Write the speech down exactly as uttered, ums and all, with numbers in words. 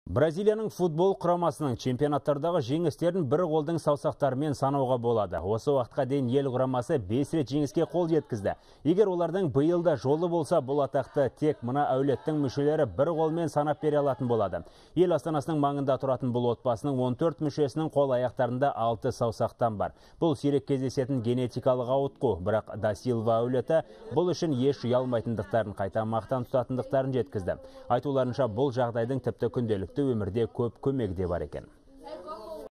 Бразилияның футбол құрамасының чемпионаттардағы жеңістерін бір қолдың саусақтарымен санауға болады. Осы уақытқа дейін ел құрамасы бес рет жеңіске қол жеткізді. Егер олардың биылда жолы болса, бұл атақты тек мына әулеттің мүшелері бір қолмен санап бере алатын болады. Ел астанасының маңында тұратын бұл отбасының он төрт мүшесінің қол аяқтарында алты саусақтан бар. Бұл сирек кездесетін генетикалық ауытқу, бірақ Да Силва әулеті бұл үшін еш ұялмайтындықтарын, қайта мақтан тұтатындықтарын жеткізді. Айтуларынша, бұл жағдайдың тіпті күнделікті өмірде көп көмегі де бар екен.